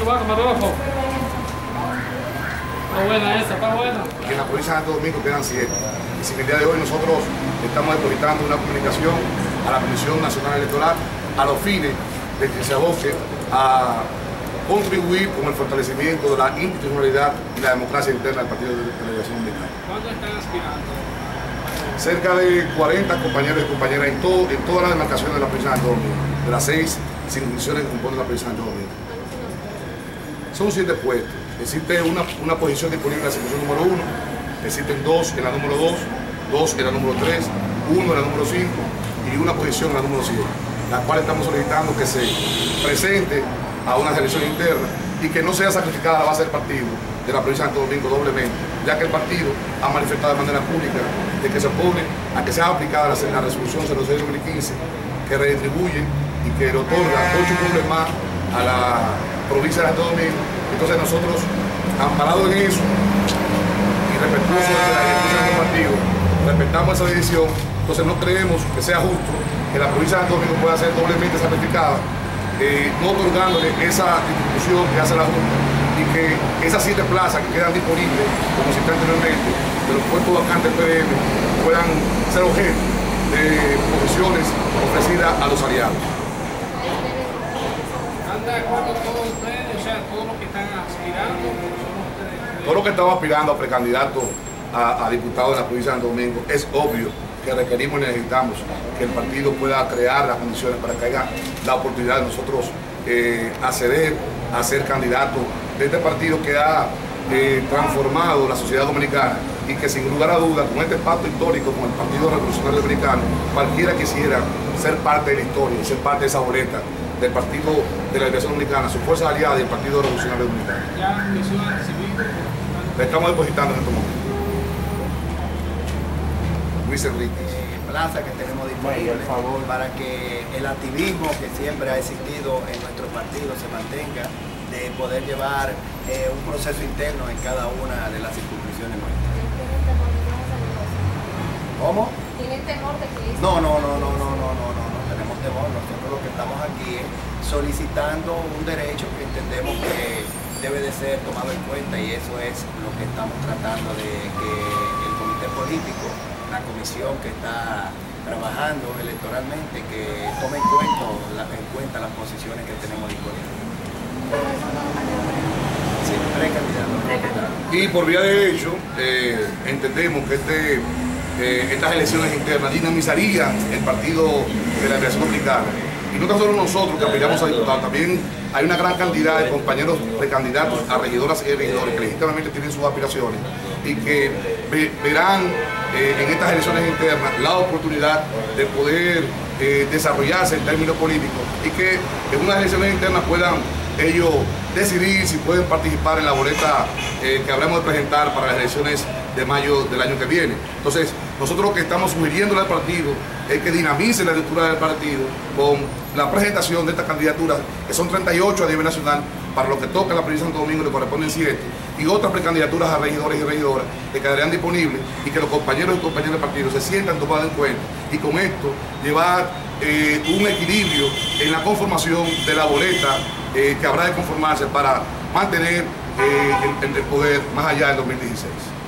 va, camarógrafo. Está buena esa, está buena. Aquí en la provincia de Santo Domingo quedan 7. Y si en el día de hoy nosotros estamos depositando una comunicación a la Comisión Nacional Electoral a los fines de que se aboque a contribuir con el fortalecimiento de la institucionalidad y la democracia interna del Partido de la Liberación Dominicana. ¿Cuánto están aspirando? Cerca de 40 compañeros y compañeras en todas las demarcaciones de la provincia de Santo Domingo, de las 6 circunscripciones que componen la provincia de Santo Domingo. Son 7 puestos. Existe una posición disponible en la circunscripción número 1, existen 2 en la número 2, 2 en la número 3, 1 en la número 5 y una posición en la número 7, la cual estamos solicitando que se presente a una elección interna y que no sea sacrificada la base del partido de la provincia de Santo Domingo doblemente, ya que el partido ha manifestado de manera pública de que se opone a que sea aplicada la resolución 06-2015 que redistribuye y que le otorga 8 clubes más a la provincia de Santo Domingo. Entonces nosotros, amparados en eso y respetuosos de la decisión del partido, respetamos esa decisión. Entonces no creemos que sea justo que la provincia de Santo Domingo pueda ser doblemente sacrificada, no otorgándole esa distribución que hace la Junta y que esas 7 plazas que quedan disponibles, como cité anteriormente, de los puestos vacantes del PDM, puedan ser objeto de posiciones ofrecidas a los aliados. ¿Están de acuerdo todos ustedes? O sea, todos los que están aspirando, Todos los que estamos aspirando a precandidatos a diputados de la provincia de Santo Domingo, es obvio que requerimos y necesitamos que el partido pueda crear las condiciones para que haya la oportunidad de nosotros acceder a ser candidatos de este partido que ha transformado la sociedad dominicana y que sin lugar a dudas, con este pacto histórico con el Partido Revolucionario Dominicano, cualquiera quisiera ser parte de la historia y ser parte de esa boleta del Partido de la Liberación Dominicana, sus fuerzas aliadas y el Partido Revolucionario Dominicano. ¿ya misión han recibido? Le estamos depositando en este momento. Luis Enrique. Plaza que tenemos disponible para que el activismo que siempre ha existido en nuestro partido se mantenga, de poder llevar un proceso interno en cada una de las circunscripciones nuestras. ¿Cómo? ¿Tienen temor de que No tenemos temor. Nosotros lo que estamos aquí es solicitando un derecho que entendemos que debe de ser tomado en cuenta, y eso es lo que estamos tratando de que el comité político, la comisión que está trabajando electoralmente, que tome en cuenta las posiciones que tenemos disponibles. Sí, precandidato. Y por vía de hecho, entendemos que estas elecciones internas dinamizarían el Partido de la Liberación Dominicana. Y no tan solo nosotros que aspiramos a diputados, también hay una gran cantidad de compañeros precandidatos a regidoras y regidores que legítimamente tienen sus aspiraciones y que verán en estas elecciones internas la oportunidad de poder desarrollarse en términos políticos y que en unas elecciones internas puedan ellos decidir si pueden participar en la boleta que habremos de presentar para las elecciones de mayo del año que viene. Entonces, nosotros lo que estamos sugiriéndole al partido es que dinamice la estructura del partido con la presentación de estas candidaturas, que son 38 a nivel nacional, para lo que toca la provincia de Santo Domingo le corresponden 7, y otras precandidaturas a regidores y regidoras que quedarían disponibles y que los compañeros y compañeras del partido se sientan tomados en cuenta, y con esto llevar un equilibrio en la conformación de la boleta que habrá de conformarse para mantener el poder más allá del 2016.